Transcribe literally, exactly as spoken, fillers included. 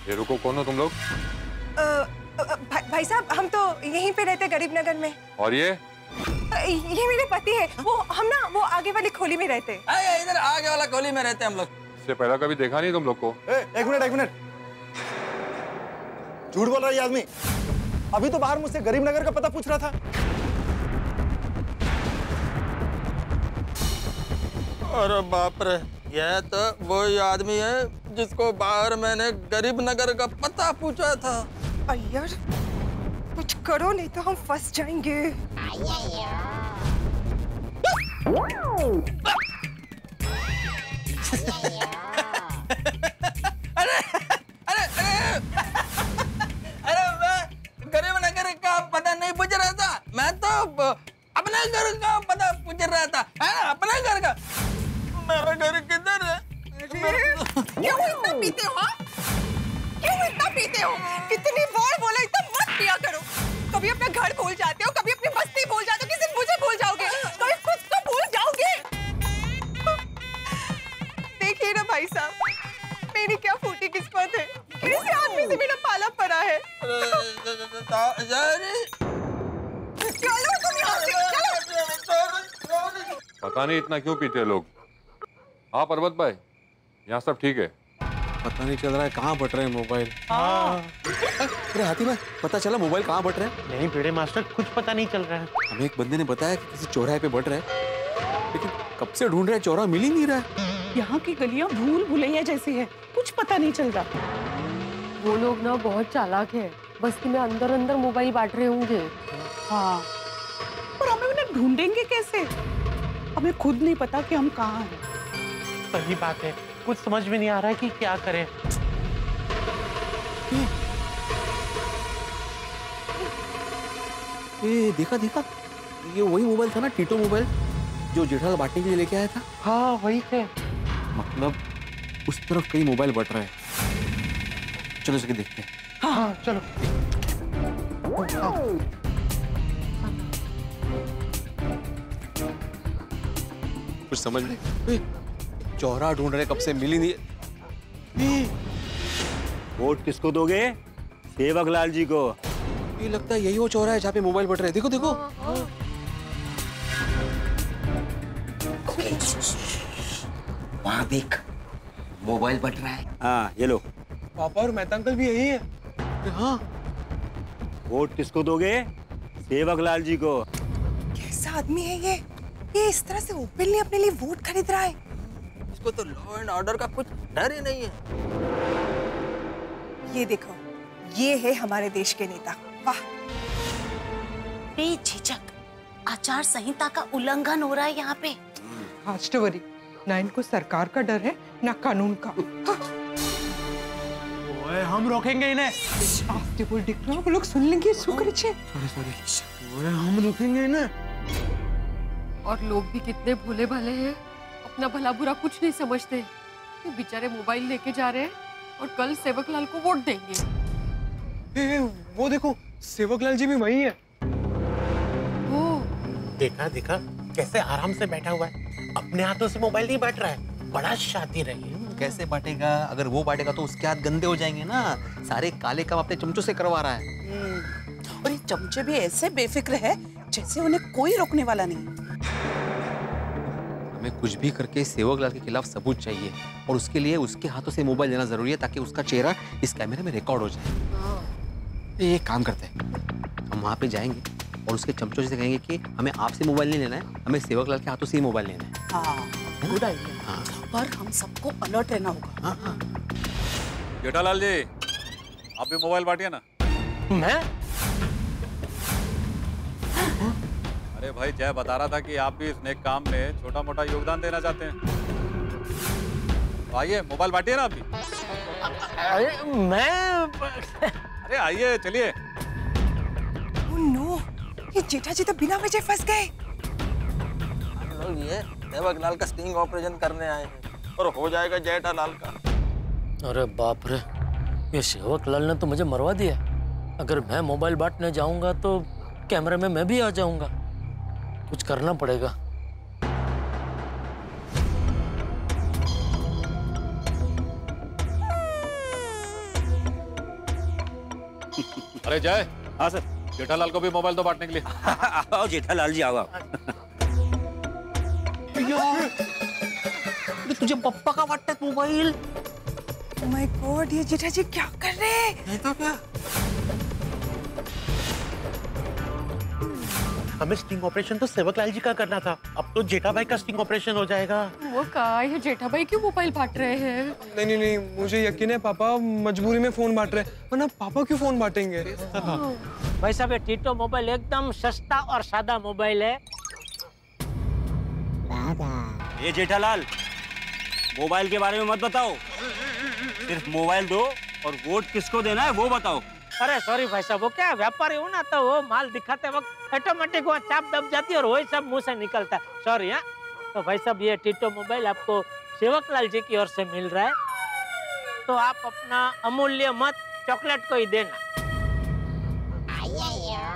ये रुको, कौन हो तुम लोग? भा, भाई साहब हम तो यहीं पे रहते गरीब नगर में। और ये ये मेरे पति है। वो हम ना वो आगे वाली खोली में रहते। इधर आगे वाला खोली में रहते हम लोग। इससे पहले कभी देखा नहीं तुम लोग को। ए, एक मिनट एक मिनट, झूठ बोल रहा है ये आदमी। अभी तो बाहर मुझसे गरीब नगर का पता पूछ रहा था। अरे बाप रे, यह तो वही आदमी है जिसको बाहर मैंने गरीब नगर का पता पूछा था। यार कुछ करो नहीं तो हम फंस जाएंगे। अरे अरे अरे अरे मैं गरीब नगर का पता नहीं पूछ रहा था, मैं तो अपने घर का पता पूछ रहा था। है ना, अपने घर का। मेरा घर किधर है? क्यों इतना पीते हो? क्यों इतना पीते हो? कितनी बार बोला इतना मत पिया करो। कभी अपना घर भूल जाते हो, कभी अपनी बस्ती भूल जाते हो, किसी दिन मुझे भूल जाओगे, कभी खुद को भूल जाओगे। देखिए ना भाई साहब, मेरी क्या फूटी किस्मत है, किसी आदमी से मेरा पाला पड़ा है। चलो तुम यहाँ से, चलो। पता नहीं इतना क्यों पीते हैं लोग। हाँ पर्वत भाई, यहाँ सब ठीक है? पता नहीं चल रहा है कहाँ बट रहे हैं मोबाइल। हाँ। अरे हाथी भाई, पता चला मोबाइल कहाँ बट रहे हैं? नहीं भिड़े मास्टर, कुछ पता नहीं चल रहा है। हमें एक बंदे ने बताया कि किसी चौराहे पे बट रहे हैं, लेकिन कब से ढूंढ रहे हैं, चौराहा मिल ही नहीं रहा है। यहाँ की गलियाँ भूल भुलैया जैसी है, कुछ पता नहीं चल रहा। वो लोग ना बहुत चालाक है, बस्ती में अंदर अंदर मोबाइल बांट रहे होंगे। हाँ, पर हमें उन्हें ढूंढेंगे कैसे? हमें खुद नहीं पता कि हम कहाँ हैं। सही बात है, कुछ समझ में नहीं आ रहा है कि क्या करें। ए, देखा देखा, ये वही मोबाइल था ना, टीटो मोबाइल, जो जेठालाल बांटने के लिए लेके आया था। हाँ वही थे। मतलब उस तरफ कई मोबाइल बट रहे हैं। चलो इसके देखते हैं। हाँ हाँ चलो। हाँ। कुछ समझ नहीं, चौराहा ढूंढ रहे कब से, मिल ही नहीं। वोट किसको दोगे? सेवक लाल जी को। ये लगता है यही वो चौराहा है जहाँ पे मोबाइल बट रहे हैं। देखो देखो। वहाँ देख, मोबाइल बट रहा है। हाँ ये लो। पापा और मेहता अंकल भी यही है। हाँ। वोट किसको दोगे? सेवक लाल जी को। कैसा आदमी है ये? ये इस तरह से ओपनली अपने लिए वोट खरीद रहा है। इसको तो लॉ एंड ऑर्डर का कुछ डर ही नहीं है। ये देखो, ये है हमारे देश के नेता। वाह। बेझिझक आचार संहिता का उल्लंघन हो रहा है यहाँ पे। हास्टवरी, ना इनको सरकार का डर है ना कानून का। ओए, हम रोकेंगे इन्हें। आस्ते बोल दिख रहा, वो लोग सुन लेंगे। शुक्र है। Sorry sorry. ओए, हम रोकेंगे इन्हें। और लोग भी कितने भोले भाले हैं, अपना भला बुरा कुछ नहीं समझते। ये बेचारे मोबाइल लेके जा रहे हैं और कल सेवकलाल को वोट देंगे। ए, वो देखो, सेवकलाल जी भी वही है। ओ, देखा देखा कैसे आराम से बैठा हुआ है, अपने हाथों से मोबाइल नहीं बांट रहा है। बड़ा शातिर है। कैसे बांटेगा? अगर वो बांटेगा तो उसके हाथ गंदे हो जाएंगे ना। सारे काले काम अपने चमचों से करवा रहा है। और ये चमचे भी ऐसे बेफिक्र है जैसे उन्हें कोई रोकने वाला नहीं। हमें कुछ भी करके सेवकलाल के खिलाफ सबूत चाहिए, और उसके लिए उसके हाथों से मोबाइल लेना जरूरी है, ताकि उसका चेहरा इस कैमरे में रिकॉर्ड हो जाए। एक काम करते हैं, हम वहाँ पे जाएंगे और उसके चमचों से कहेंगे कि हमें आपसे मोबाइल नहीं लेना है, हमें सेवकलाल के हाथों से ही मोबाइल लेना है। हाँ, गुड आइडिया। हाँ। पर हम सबको अलर्ट रहना होगा। हाँ हाँ। जेठालाल जी, आप भी मोबाइल बांटिए ना। मैं? अरे भाई, जय बता रहा था कि आप भी इस नेक काम में छोटा मोटा योगदान देना चाहते हैं, तो आइए मोबाइल बांटिए ना आप भी। अरे मैं अरे आइए, चलिए। ओह नो, ये जेठा जी तो बिना वजह फंस गए। हम लोग ये सेवकलाल का स्टिंग ऑपरेशन करने आए हैं और हो जाएगा जेठालाल का। अरे बाप रे, ये सेवकलाल ने तो मुझे मरवा दिया। अगर मैं मोबाइल बांटने जाऊंगा तो कैमरे में मैं भी आ जाऊंगा। कुछ करना पड़ेगा। अरे जय। हाँ सर। जेठालाल को भी मोबाइल दो बांटने के लिए। आओ जेठालाल जी आओ। तुझे पप्पा का वाटत मोबाइल? ओह माय गॉड, ये जेठा जी क्या कर रहे हैं? नहीं तो क्या? हमें स्टिंग ऑपरेशन तो सेवकलाल जी का करना था, अब तो जेठा भाई का स्टिंग ऑपरेशन हो जाएगा। वो का ये जेठा भाई क्यों मोबाइल बांट रहे हैं? नहीं नहीं नहीं, मुझे यकीन है पापा मजबूरी में फोन बांट रहे हैं, वरना पापा क्यों फोन बांटेंगे? भाई साहब ये टीटो मोबाइल एकदम सस्ता और सादा मोबाइल है। ये जेठालाल, मोबाइल के बारे में मत बताओ, सिर्फ मोबाइल दो और वोट किसको देना है वो बताओ। अरे सॉरी भाई साहब, वो क्या व्यापारी हूँ ना, तो वो माल दिखाते वक्त ऑटोमेटिक वहाँ चाप दब जाती है और वही सब मुंह से निकलता है। सॉरी। हाँ तो भाई साहब ये टीटो मोबाइल आपको सेवकलाल जी की ओर से मिल रहा है, तो आप अपना अमूल्य मत चॉकलेट को ही देना।